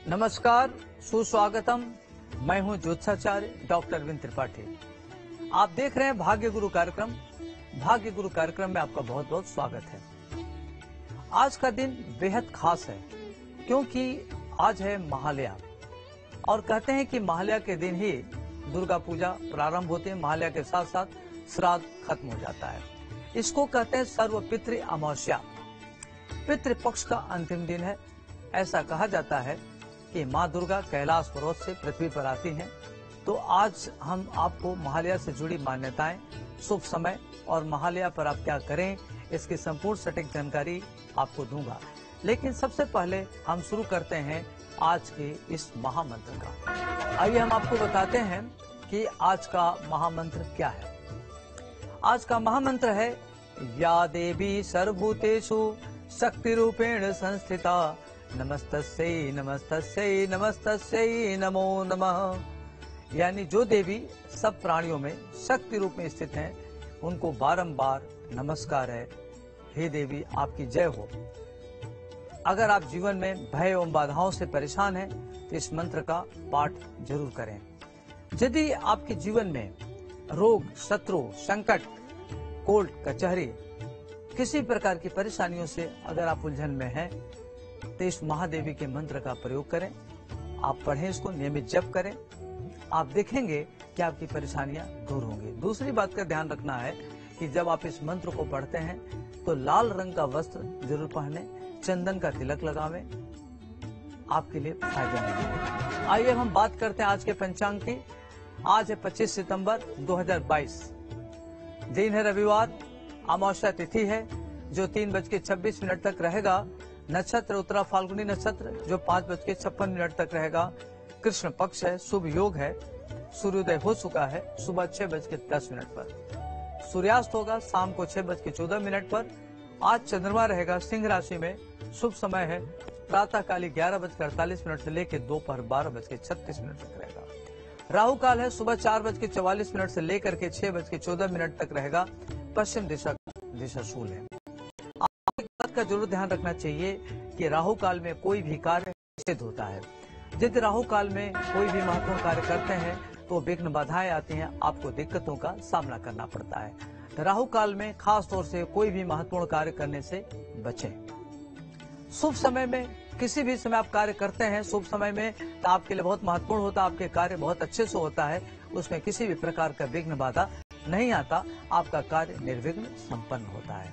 नमस्कार, सुस्वागतम। मैं हूं ज्योतिषाचार्य डॉक्टर अरविंद त्रिपाठी। आप देख रहे हैं भाग्य गुरु कार्यक्रम। भाग्य गुरु कार्यक्रम में आपका बहुत बहुत स्वागत है। आज का दिन बेहद खास है क्योंकि आज है महालया और कहते हैं कि महालया के दिन ही दुर्गा पूजा प्रारंभ होती है। महालया के साथ साथ श्राद्ध खत्म हो जाता है। इसको कहते हैं सर्व पितृ अमावस्या। पितृपक्ष का अंतिम दिन है। ऐसा कहा जाता है कि माँ दुर्गा कैलाश पर्वत से पृथ्वी पर आती हैं। तो आज हम आपको महालया से जुड़ी मान्यताएं, शुभ समय और महालया पर आप क्या करें, इसकी संपूर्ण सटीक जानकारी आपको दूंगा। लेकिन सबसे पहले हम शुरू करते हैं आज के इस महामंत्र का। आइए हम आपको बताते हैं कि आज का महामंत्र क्या है। आज का महामंत्र है या देवी सर्वभूतेषु शक्ति रूपेण संस्थिता नमस्तस्यै नमस्तस्यै नमस्तस्यै नमो नमः। यानी जो देवी सब प्राणियों में शक्ति रूप में स्थित हैं, उनको बारंबार नमस्कार है। हे देवी, आपकी जय हो। अगर आप जीवन में भय एवं बाधाओं से परेशान हैं तो इस मंत्र का पाठ जरूर करें। यदि आपके जीवन में रोग, शत्रु, संकट, कोर्ट कचहरी, किसी प्रकार की परेशानियों से अगर आप उलझन में हैं तो इस महादेवी के मंत्र का प्रयोग करें। आप पढ़ें, इसको नियमित जप करें। आप देखेंगे कि आपकी परेशानियां दूर होंगी। दूसरी बात का ध्यान रखना है कि जब आप इस मंत्र को पढ़ते हैं तो लाल रंग का वस्त्र जरूर पहने, चंदन का तिलक लगावें, आपके लिए फायदेमंद है। आइए हम बात करते हैं आज के पंचांग की। आज है 25 सितंबर 2022। दिन है रविवार। अमावस्या तिथि है जो 3:26 तक रहेगा। नक्षत्र उत्तरा फाल्गुनी नक्षत्र जो 5:56 तक रहेगा। कृष्ण पक्ष है। शुभ योग है। सूर्योदय हो चुका है सुबह 6:10 पर। सूर्यास्त होगा शाम को 6:14 पर। आज चंद्रमा रहेगा सिंह राशि में। शुभ समय है प्रातः काली 11:48 से लेकर दोपहर 12:36 तक रहेगा। राहु काल है सुबह 4:44 से लेकर के 6:14 तक रहेगा। पश्चिम दिशा शूल है। एक बात का जरूर ध्यान रखना चाहिए कि राहु काल में कोई भी कार्य निषिद्ध होता है। यदि राहु काल में कोई भी महत्वपूर्ण कार्य करते हैं तो विघ्न बाधाएं आती हैं, आपको दिक्कतों का सामना करना पड़ता है। तो राहु काल में खास तौर से कोई भी महत्वपूर्ण कार्य करने से बचें। शुभ समय में किसी भी समय आप कार्य करते हैं, शुभ समय में तो आपके लिए बहुत महत्वपूर्ण होता है, आपके कार्य बहुत अच्छे से होता है, उसमें किसी भी प्रकार का विघ्न बाधा नहीं आता, आपका कार्य निर्विघ्न संपन्न होता है।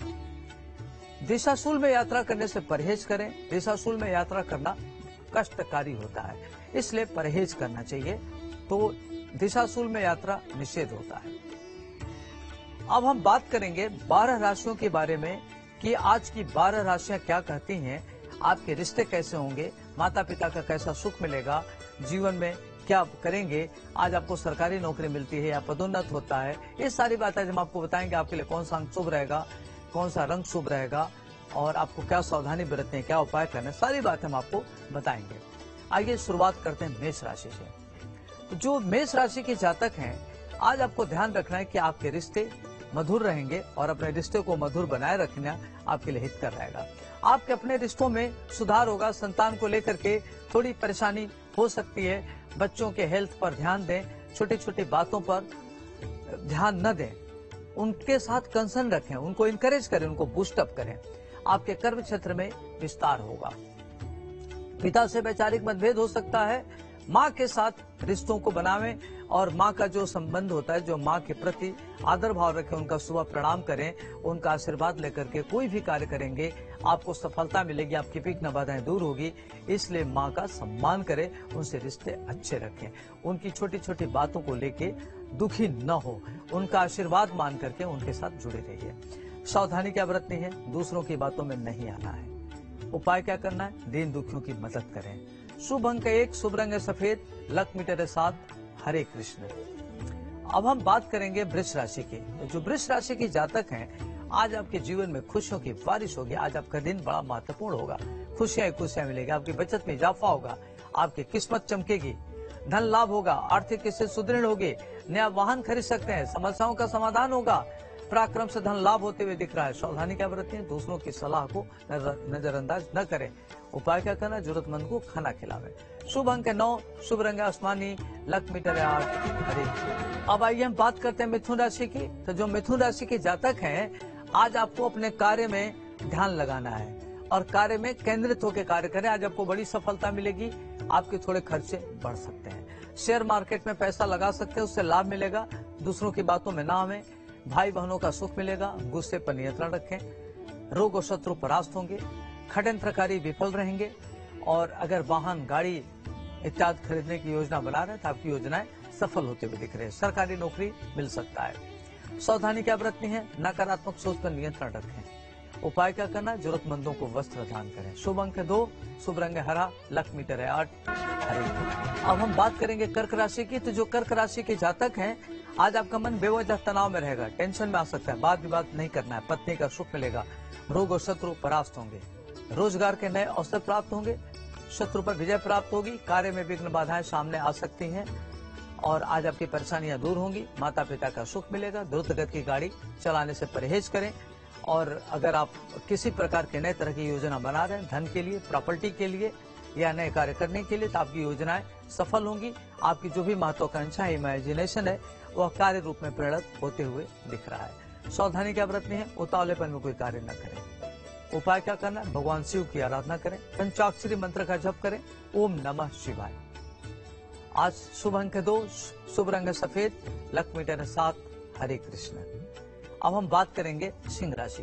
दिशाशूल में यात्रा करने से परहेज करें। दिशाशूल में यात्रा करना कष्टकारी होता है, इसलिए परहेज करना चाहिए। तो दिशाशूल में यात्रा निषेध होता है। अब हम बात करेंगे 12 राशियों के बारे में कि आज की 12 राशियां क्या कहती हैं, आपके रिश्ते कैसे होंगे, माता पिता का कैसा सुख मिलेगा, जीवन में क्या करेंगे, आज आपको सरकारी नौकरी मिलती है या पदोन्नत होता है। ये सारी बातें हम आपको बताएंगे। आपके लिए कौन सा अंक शुभ रहेगा, कौन सा रंग शुभ रहेगा और आपको क्या सावधानी बरतनी है, क्या उपाय करना है, सारी बातें हम आपको बताएंगे। आइए शुरुआत करते हैं मेष राशि से। तो जो मेष राशि के जातक हैं, आज आपको ध्यान रखना है कि आपके रिश्ते मधुर रहेंगे और अपने रिश्ते को मधुर बनाए रखना आपके लिए हितकर रहेगा। आपके अपने रिश्तों में सुधार होगा। संतान को लेकर के थोड़ी परेशानी हो सकती है। बच्चों के हेल्थ पर ध्यान दें, छोटी छोटी बातों पर ध्यान न दें, उनके साथ कंसर्न रखें, उनको इंकरेज करें, उनको बूस्टअप करें। आपके कर्म क्षेत्र में विस्तार होगा। पिता से वैचारिक मतभेद हो सकता है। माँ के साथ रिश्तों को बनावें और माँ का जो संबंध होता है, जो माँ के प्रति आदर भाव रखें, उनका सुबह प्रणाम करें, उनका आशीर्वाद लेकर के कोई भी कार्य करेंगे, आपको सफलता मिलेगी, आपकी विघ्न बाधाएं दूर होगी। इसलिए माँ का सम्मान करें, उनसे रिश्ते अच्छे रखें, उनकी छोटी छोटी बातों को लेके दुखी न हो, उनका आशीर्वाद मान करके उनके साथ जुड़े रहिए। सावधानी क्या बरतनी है, दूसरों की बातों में नहीं आना है। उपाय क्या करना है, दीन दुखियों की मदद करें। शुभ अंक 1, शुभ रंग है सफेद, लक मीटर है 7। हरे कृष्ण। अब हम बात करेंगे वृष राशि की। तो जो वृष राशि के जातक हैं, आज आपके जीवन में खुशियों की बारिश होगी। आज आपका दिन बड़ा महत्वपूर्ण होगा। खुशियां मिलेगी, आपकी बचत में इजाफा होगा, आपकी किस्मत चमकेगी, धन लाभ होगा, आर्थिक स्थिति सुदृढ़ होगी, नया वाहन खरीद सकते हैं, समस्याओं का समाधान होगा, पराक्रम से धन लाभ होते हुए दिख रहा है। सावधानी क्या बरतें, दूसरों की सलाह को नजरअंदाज न करें। उपाय क्या करना, जरूरतमंद को खाना खिलावे। शुभ अंक 9, शुभ रंग आसमानी, लक मीटर 8, हरे। अब आइए हम बात करते हैं मिथुन राशि की। तो जो मिथुन राशि के जातक हैं, आज आपको अपने कार्य में ध्यान लगाना है और कार्य में केंद्रित होकर कार्य करें। आज आपको बड़ी सफलता मिलेगी। आपके थोड़े खर्चे बढ़ सकते हैं। शेयर मार्केट में पैसा लगा सकते हैं, उससे लाभ मिलेगा। दूसरों की बातों में ना आवे। भाई बहनों का सुख मिलेगा। गुस्से पर नियंत्रण रखें। रोग और शत्रु परास्त होंगे। षड्यंत्रकारी विफल रहेंगे। और अगर वाहन, गाड़ी इत्यादि खरीदने की योजना बना रहे हैं तो आपकी योजनाएं सफल होते हुए दिख रहे हैं। सरकारी नौकरी मिल सकता है। सावधानी क्या बरतनी है, नकारात्मक सोच पर नियंत्रण रखें। उपाय क्या करना, जरूरतमंदों को वस्त्र दान करें। शुभ अंक 2, शुभ रंग हरा, लक मीटर 8, हरे। अब हम बात करेंगे कर्क राशि की। तो जो कर्क राशि के जातक हैं, आज आपका मन बेवजह तनाव में रहेगा, टेंशन में आ सकता है। वाद विवाद नहीं करना है। पत्नी का सुख मिलेगा। रोग और शत्रु परास्त होंगे। रोजगार के नए अवसर प्राप्त होंगे। शत्रु पर विजय प्राप्त होगी। कार्य में विघ्न बाधाएं सामने आ सकती हैं और आज आपकी परेशानियां दूर होंगी। माता पिता का सुख मिलेगा। द्रुत गति की गाड़ी चलाने से परहेज करें। और अगर आप किसी प्रकार के नए तरह की योजना बना रहे हैं, धन के लिए, प्रॉपर्टी के लिए या नए कार्य करने के लिए, तो आपकी योजनाएं सफल होंगी। आपकी जो भी महत्वाकांक्षा है, इमेजिनेशन है, वह कार्य रूप में परिणत होते हुए दिख रहा है। सावधानी क्या बरतनी है, उतावलेपन में कोई कार्य न करें। उपाय क्या करना है, भगवान शिव की आराधना करें। पंचाक्षरी मंत्र का जप करें। ओम नमः शिवाय। आज शुभ अंक 2, शुभ रंग सफेद, लक मीटर 7, हरे कृष्ण। अब हम बात करेंगे सिंह राशि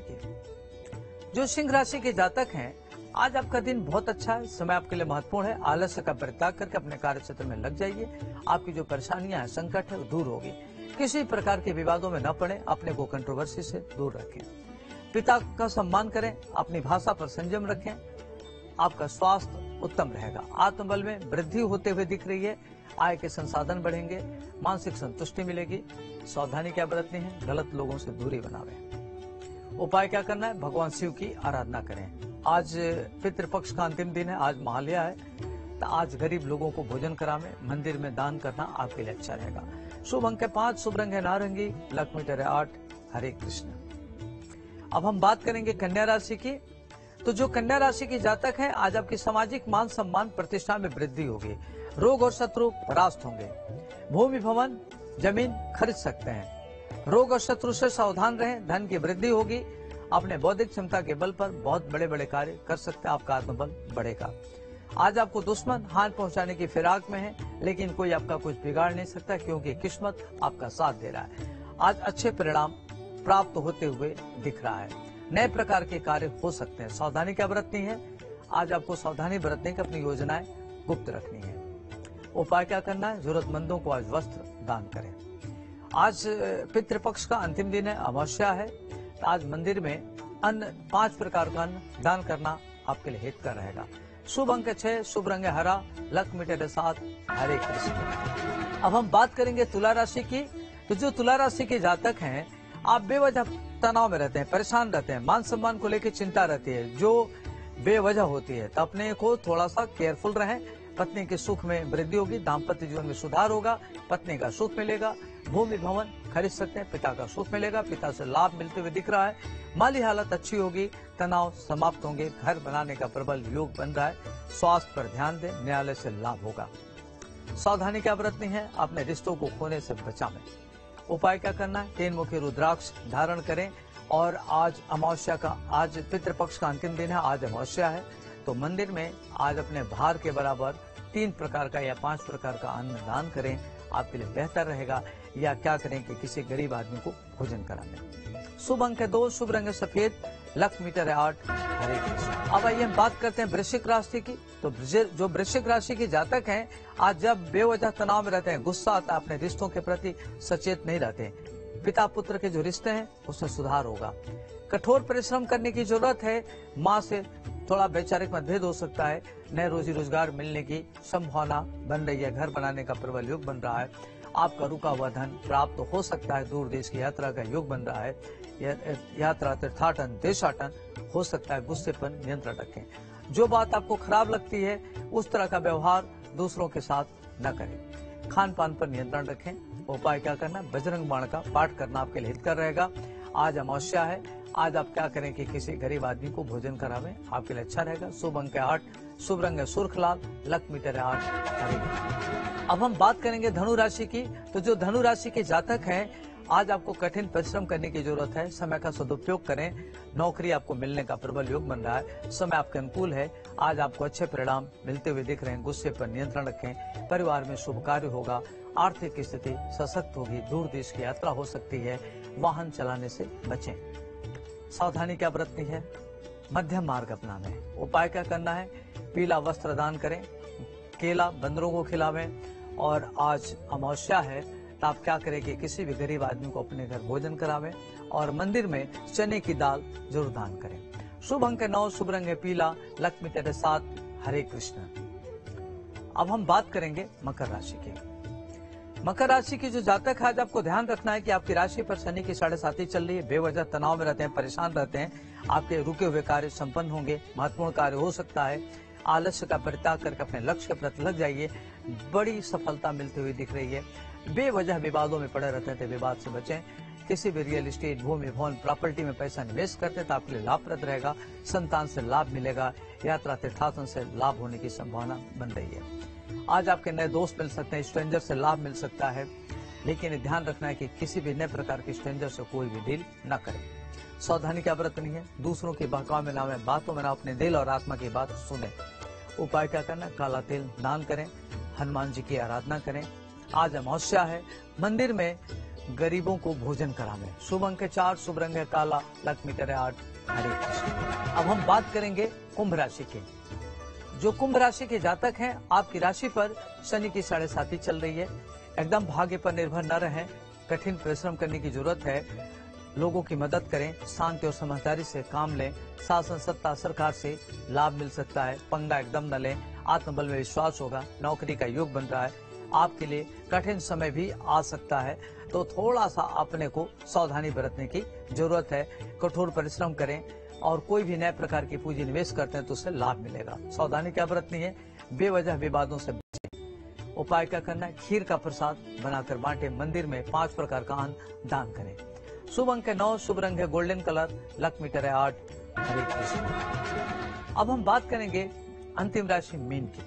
की। जो सिंह राशि के जातक हैं, आज आपका दिन बहुत अच्छा है। समय आपके लिए महत्वपूर्ण है। आलस्य का परित्याग करके अपने कार्य क्षेत्र में लग जाइए। आपकी जो परेशानियां हैं, संकट है, वो दूर होगी। किसी प्रकार के विवादों में न पड़े। अपने को कंट्रोवर्सी से दूर रखें। पिता का सम्मान करें। अपनी भाषा पर संयम रखें। आपका स्वास्थ्य उत्तम रहेगा। आत्मबल में वृद्धि होते हुए दिख रही है। आय के संसाधन बढ़ेंगे। मानसिक संतुष्टि मिलेगी। सावधानी क्या बरतनी है, गलत लोगों से दूरी बनावे। उपाय क्या करना है, भगवान शिव की आराधना करें। आज पितृपक्ष का अंतिम दिन है। आज महालया है, तो आज गरीब लोगों को भोजन करावे। मंदिर में दान करना आपके लिए अच्छा रहेगा। शुभ अंक 5, शुभ रंग है नारंगी, लक मीटर 8, हरे कृष्ण। अब हम बात करेंगे कन्या राशि की। तो जो कन्या राशि की जातक है, आज आपकी सामाजिक मान सम्मान प्रतिष्ठा में वृद्धि होगी। रोग और शत्रु परास्त होंगे। भूमि भवन जमीन खरीद सकते हैं। रोग और शत्रु से सावधान रहें। धन की वृद्धि होगी। अपने बौद्धिक क्षमता के बल पर बहुत बड़े बड़े कार्य कर सकते हैं। आपका आत्मबल बढ़ेगा। आज आपको दुश्मन हानि पहुंचाने की फिराक में है, लेकिन कोई आपका कुछ बिगाड़ नहीं सकता, क्योंकि किस्मत आपका साथ दे रहा है। आज अच्छे परिणाम प्राप्त होते हुए दिख रहा है। नए प्रकार के कार्य हो सकते हैं। सावधानी क्या बरतनी है, आज आपको सावधानी बरतने की अपनी योजनाएं गुप्त रखनी है। उपाय क्या करना है, जरूरतमंदों को आज वस्त्र दान करें। आज पितृपक्ष का अंतिम दिन है, अमावस्या है। तो आज मंदिर में अन्न 5 प्रकार का अन्न दान करना आपके लिए हितकर रहेगा। शुभ अंक 6, शुभ रंग हरा, लक मीटर 7, हरे कृष्ण। अब हम बात करेंगे तुला राशि की। तो जो तुला राशि के जातक हैं, आप बेवजह तनाव में रहते हैं, परेशान रहते हैं। मान सम्मान को लेकर चिंता रहती है जो बेवजह होती है। तो अपने को थोड़ा सा केयरफुल रहें। पत्नी के सुख में वृद्धि होगी। दाम्पत्य जीवन में सुधार होगा। पत्नी का सुख मिलेगा। भूमि भवन खरीद सकते हैं। पिता का सुख मिलेगा। पिता से लाभ मिलते हुए दिख रहा है। माली हालत अच्छी होगी। तनाव समाप्त होंगे। घर बनाने का प्रबल योग बन रहा है। स्वास्थ्य पर ध्यान दें। न्यायालय से लाभ होगा। सावधानी क्या बरतनी है, अपने रिश्तों को खोने से बचावें। उपाय क्या करना है, 3 मुखी रुद्राक्ष धारण करें। और आज अमावस्या का, आज पितृपक्ष का अंतिम दिन है। आज अमावस्या है, तो मंदिर में आज अपने भार के बराबर 3 प्रकार का या 5 प्रकार का अन्न दान करें। आपके लिए बेहतर रहेगा। या क्या करें कि किसी गरीब आदमी को भोजन कराएं। शुभ अंक 2, शुभ रंग सफेद, लक मीटर 8, हरे कृष्ण। अब आइए हम बात करते हैं वृश्चिक राशि की। तो जो वृश्चिक राशि के जातक हैं, आज जब बेवजह तनाव में रहते हैं, गुस्सा आता है, अपने रिश्तों के प्रति सचेत नहीं रहते। पिता पुत्र के जो रिश्ते हैं उसमें सुधार होगा। कठोर परिश्रम करने की जरूरत है। माँ से थोड़ा वैचारिक मतभेद हो सकता है। नए रोजी रोजगार मिलने की संभावना बन रही है। घर बनाने का प्रबल योग बन रहा है। आपका रुका हुआ धन प्राप्त हो सकता है। दूर देश की यात्रा का योग बन रहा है। यात्रा, तीर्थाटन, देशाटन हो सकता है। गुस्से पर नियंत्रण रखें। जो बात आपको खराब लगती है, उस तरह का व्यवहार दूसरों के साथ न करें। खान पान पर नियंत्रण रखें। उपाय क्या करना, बजरंग बाण का पाठ करना आपके लिए हितकर रहेगा। आज अमावस्या है। आज आप क्या करें कि किसी गरीब आदमी को भोजन करावें, आपके लिए अच्छा रहेगा। शुभ अंक है 8, शुभ रंग है सुर्ख लाल, लक मीटर है 8 हरे। अब हम बात करेंगे धनु राशि की। तो जो धनु राशि के जातक हैं, आज आपको कठिन परिश्रम करने की जरूरत है। समय का सदुपयोग करें। नौकरी आपको मिलने का प्रबल योग बन रहा है। समय आपके अनुकूल है। आज आपको अच्छे परिणाम मिलते हुए दिख रहे हैं। गुस्से पर नियंत्रण रखें। परिवार में शुभ कार्य होगा। आर्थिक स्थिति सशक्त होगी। दूर देश की यात्रा हो सकती है। वाहन चलाने से बचें। सावधानी क्या बरतनी है? मध्यम मार्ग अपनाएं। उपाय क्या करना है? पीला वस्त्र दान करें, केला बंदरों को खिलावें। और आज अमावस्या है तो आप क्या करें कि किसी भी गरीब आदमी को अपने घर भोजन करावें और मंदिर में चने की दाल जरूर दान करें। शुभ अंक है 9, शुभ रंग है पीला, लक मीटर है 7 हरे कृष्ण। अब हम बात करेंगे मकर राशि की। मकर राशि की जो जातक है, आज आपको ध्यान रखना है कि आपकी राशि पर शनि की 7.5 चल रही है। बेवजह तनाव में रहते हैं, परेशान रहते हैं। आपके रुके हुए कार्य संपन्न होंगे। महत्वपूर्ण कार्य हो सकता है। आलस्य का परित्याग करके अपने लक्ष्य के प्रति लग जाइए। बड़ी सफलता मिलती हुई दिख रही है। बेवजह विवादों में पड़े रहते थे, विवाद से बचें। किसी भी रियल एस्टेट, भूमि, भवन, प्रॉपर्टी में पैसा निवेश करते तो आपके लिए लाभप्रद रहेगा। संतान से लाभ मिलेगा। यात्रा तीर्थाटन से लाभ होने की संभावना बन रही है। आज आपके नए दोस्त मिल सकते हैं। स्ट्रेंजर से लाभ मिल सकता है, लेकिन ध्यान रखना है कि किसी भी नए प्रकार के स्ट्रेंजर से कोई भी डील न करें। सावधानी क्या बरतनी है? दूसरों की बहकावे में ना आए, बातों में ना, अपने दिल और आत्मा की बात सुने। उपाय क्या करना है? काला तेल दान करें। हनुमान जी की आराधना करें। आज अमावस्या है। मंदिर में गरीबों को भोजन करावें। शुभ अंक है 4, शुभ रंग है काला, लक मीटर है 8 हरे कृष्ण। अब हम बात करेंगे कुंभ राशि की। जो कुंभ राशि के जातक हैं, आपकी राशि पर शनि की 7.5 चल रही है। एकदम भाग्य पर निर्भर न रहें। कठिन परिश्रम करने की जरूरत है। लोगों की मदद करें। शांति और समझदारी से काम लें। शासन, सत्ता, सरकार से लाभ मिल सकता है। पंगा एकदम न लें। आत्मबल में विश्वास होगा। नौकरी का योग बन रहा है। आपके लिए कठिन समय भी आ सकता है, तो थोड़ा सा अपने को सावधानी बरतने की जरूरत है। कठोर परिश्रम करें और कोई भी नए प्रकार की पूंजी निवेश करते हैं तो उससे लाभ मिलेगा। सावधानी क्या बरतनी है? बेवजह विवादों से बचें। उपाय क्या करना है? खीर का प्रसाद बनाकर बांटे। मंदिर में 5 प्रकार का अन्न दान करें। शुभ अंक है 9, शुभ रंग है गोल्डन कलर, लक मीटर है 8 हरे कृष्ण। अब हम बात करेंगे अंतिम राशि मीन की।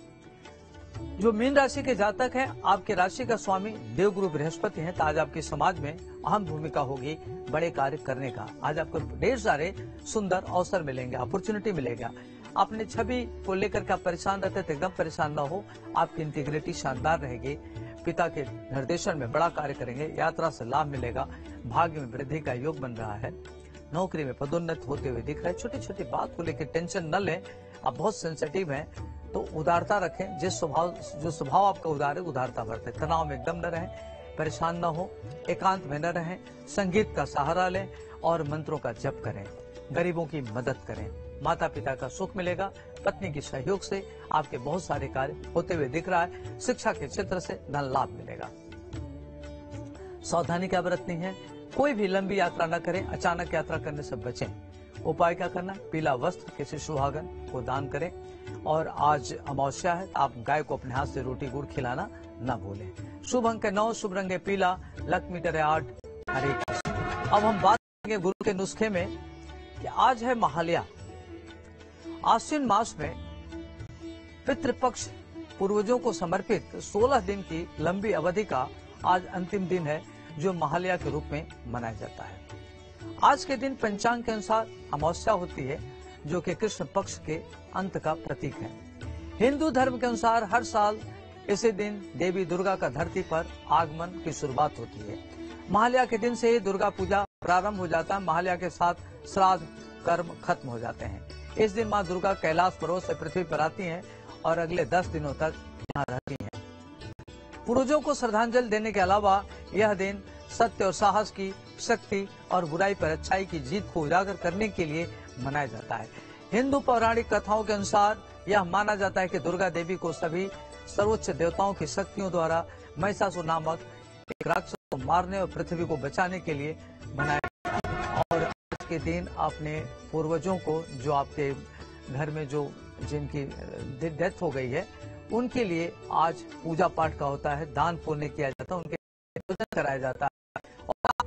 जो मीन राशि के जातक हैं, आपके राशि का स्वामी देवगुरु बृहस्पति हैं, तो आज आपके समाज में अहम भूमिका होगी बड़े कार्य करने का। आज आपको ढेर सारे सुंदर अवसर मिलेंगे, अपॉर्चुनिटी मिलेगा। अपने छवि को लेकर के आप परेशान रहते थे, एकदम परेशान न हो। आपकी इंटीग्रिटी शानदार रहेगी। पिता के निर्देशन में बड़ा कार्य करेंगे। यात्रा से लाभ मिलेगा। भाग्य में वृद्धि का योग बन रहा है। नौकरी में पदोन्नत होते हुए दिख रहा है। छोटी छोटी बात को लेकर टेंशन न लें। आप बहुत सेंसिटिव हैं, तो उदारता रखें। जो स्वभाव आपका उदार है, उदारता बरतें। तनाव में एकदम न रहें। परेशान न हो। एकांत में न रहें। संगीत का सहारा लें और मंत्रों का जप करें। गरीबों की मदद करें। माता पिता का सुख मिलेगा। पत्नी के सहयोग से आपके बहुत सारे कार्य होते हुए दिख रहा है। शिक्षा के क्षेत्र से धन लाभ मिलेगा। सावधानी क्या बरतनी है? कोई भी लंबी यात्रा न करें। अचानक यात्रा करने से बचें। उपाय क्या करना है? पीला वस्त्र किसी सुहागन को दान करें। और आज अमावस्या है, आप गाय को अपने हाथ से रोटी गुड़ खिलाना न भूलें। शुभ अंक है 9, शुभ रंग है पीला, लक मीटर है 8 हरे कृष्ण। अब हम बात करेंगे गुरु के नुस्खे में कि आज है महालया। आश्विन मास में पितृपक्ष पूर्वजों को समर्पित 16 दिन की लंबी अवधि का आज अंतिम दिन है, जो महालया के रूप में मनाया जाता है। आज के दिन पंचांग के अनुसार अमावस्या होती है, जो कि कृष्ण पक्ष के अंत का प्रतीक है। हिंदू धर्म के अनुसार हर साल इसी दिन देवी दुर्गा का धरती पर आगमन की शुरुआत होती है। महालया के दिन से ही दुर्गा पूजा प्रारंभ हो जाता है। महालया के साथ श्राद्ध कर्म खत्म हो जाते हैं। इस दिन माँ दुर्गा कैलाश पर्वत से पृथ्वी पर आती हैं और अगले 10 दिनों तक यहाँ रहती हैं। पूर्वजों को श्रद्धांजलि देने के अलावा यह दिन सत्य और साहस की शक्ति और बुराई पर अच्छाई की जीत को उजागर करने के लिए मनाया जाता है। हिंदू पौराणिक कथाओं के अनुसार यह माना जाता है कि दुर्गा देवी को सभी सर्वोच्च देवताओं की शक्तियों द्वारा महिषासुर नामक एक राक्षस को मारने और पृथ्वी को बचाने के लिए बनाया जाता है। और आज के दिन अपने पूर्वजों को, जो आपके घर में जो जिनकी डेथ हो गई है, उनके लिए आज पूजा पाठ का होता है, दान पुण्य किया जाता है, उनके पूजन कराया जाता है। और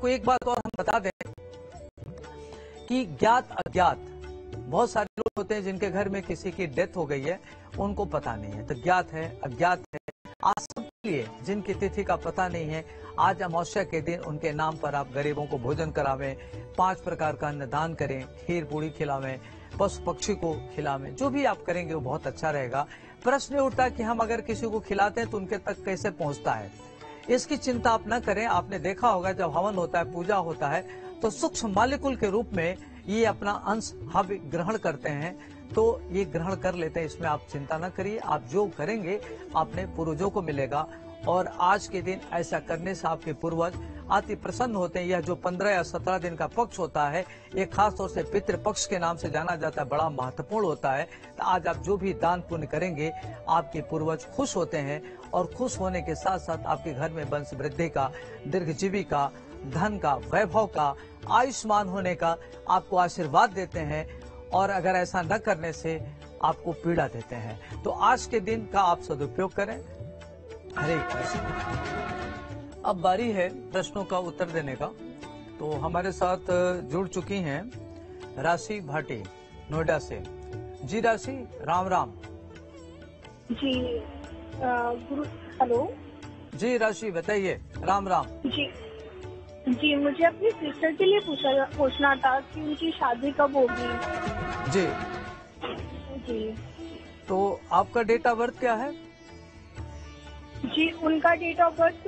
आपको एक बात और हम बता दें कि ज्ञात अज्ञात बहुत सारे लोग होते हैं जिनके घर में किसी की डेथ हो गई है, उनको पता नहीं है। तो ज्ञात है, अज्ञात है, आज सबके लिए जिनकी तिथि का पता नहीं है, आज अमावस्या के दिन उनके नाम पर आप गरीबों को भोजन करावें, 5 प्रकार का अन्नदान करें, खीर पूड़ी खिलावें, पशु पक्षी को खिलावें। जो भी आप करेंगे वो बहुत अच्छा रहेगा। प्रश्न उठता है कि हम अगर किसी को खिलाते हैं तो उनके तक कैसे पहुंचता है। इसकी चिंता आप न करें। आपने देखा होगा जब हवन होता है, पूजा होता है, तो सूक्ष्म मालिकुल के रूप में ये अपना अंश हव्य ग्रहण करते हैं, तो ये ग्रहण कर लेते हैं। इसमें आप चिंता न करिए। आप जो करेंगे अपने पूर्वजों को मिलेगा, और आज के दिन ऐसा करने से आपके पूर्वज अति प्रसन्न होते हैं। यह जो 15 या 17 दिन का पक्ष होता है, ये खास तौर से पितृ पक्ष के नाम से जाना जाता है, बड़ा महत्वपूर्ण होता है। तो आज आप जो भी दान पुण्य करेंगे, आपके पूर्वज खुश होते हैं, और खुश होने के साथ साथ आपके घर में वंश वृद्धि का, दीर्घजीवी का, धन का, वैभव का, आयुष्मान होने का आपको आशीर्वाद देते हैं। और अगर ऐसा न करने से आपको पीड़ा देते हैं। तो आज के दिन का आप सदुपयोग करें। हरे कृष्ण। अब बारी है प्रश्नों का उत्तर देने का। तो हमारे साथ जुड़ चुकी हैं राशि भाटी नोएडा से। जी राशि, राम राम। जी गुरु, हेलो जी राशि, बताइए। राम राम। जी मुझे अपनी सिस्टर के लिए पूछना था कि उनकी शादी कब होगी। जी तो आपका डेट ऑफ बर्थ क्या है? जी उनका डेट ऑफ बर्थ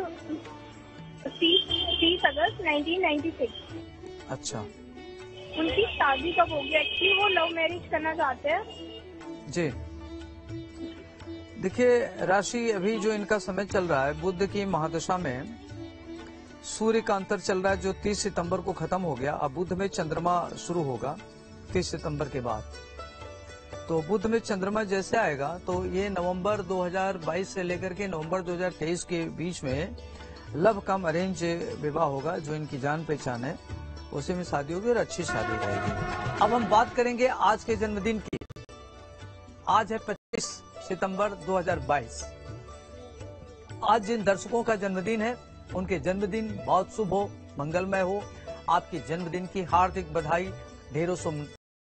30 अगस्त 1996। अच्छा, उनकी शादी कब होगी? एक्चुअली वो लव मैरिज करना चाहते हैं। जी देखिए राशि, अभी जो इनका समय चल रहा है, बुध की महादशा में सूर्य का अंतर चल रहा है, जो 30 सितंबर को खत्म हो गया। अब बुध में चंद्रमा शुरू होगा 30 सितंबर के बाद। तो बुध में चंद्रमा जैसे आएगा, तो ये नवंबर 2022 से लेकर के नवंबर 2023 के बीच में लव कम अरेंज विवाह होगा। जो इनकी जान पहचान है उसी में शादी होगी, और अच्छी शादी रहेगी। अब हम बात करेंगे आज के जन्मदिन की। आज है 25 सितंबर 2022। आज जिन दर्शकों का जन्मदिन है, उनके जन्मदिन बहुत शुभ हो, मंगलमय हो। आपके जन्मदिन की हार्दिक बधाई, ढेरों शुभ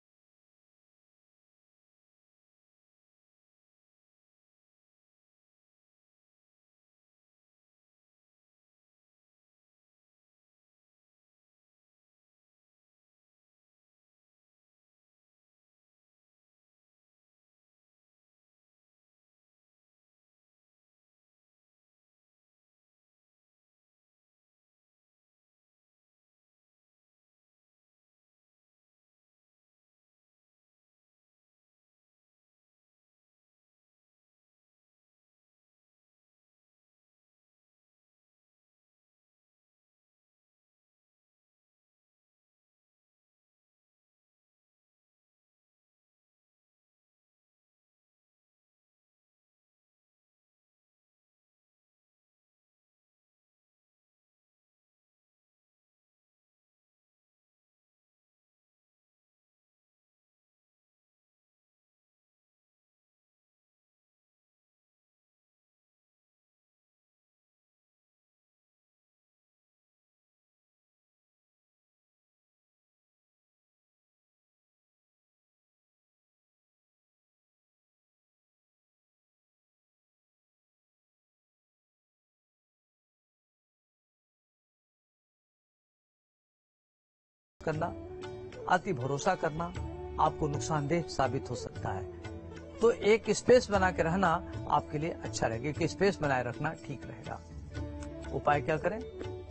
करना, अति भरोसा करना आपको नुकसानदेह साबित हो सकता है। तो एक स्पेस बना के रहना आपके लिए अच्छा रहेगा, कि स्पेस बनाए रखना ठीक रहेगा। उपाय क्या करें?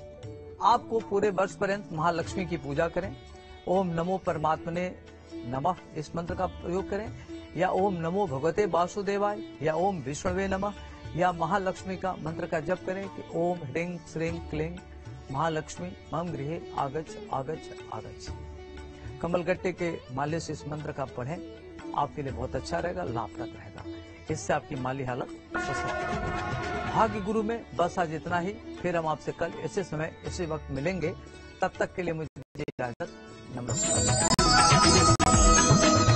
आपको पूरे वर्ष पर्यंत महालक्ष्मी की पूजा करें। ओम नमो परमात्मने नमः इस मंत्र का प्रयोग करें, या ओम नमो भगवते वासुदेवाय, या ओम विष्णवे नमः, या महालक्ष्मी का मंत्र का जप करें कि ओम ह्रीं श्रीं क्लीं महालक्ष्मी मम गृहे आगच्छ आगच्छ आगच्छ। कमलगट्टे के माले से इस मंत्र का पढ़ें, आपके लिए बहुत अच्छा रहेगा, लाभप्रद रहेगा। इससे आपकी माली हालत सशक्त रहेगी। भाग्य गुरु में बस आज इतना ही। फिर हम आपसे कल इसी समय इसी वक्त मिलेंगे। तब तक के लिए मुझे इजाजत। नमस्कार।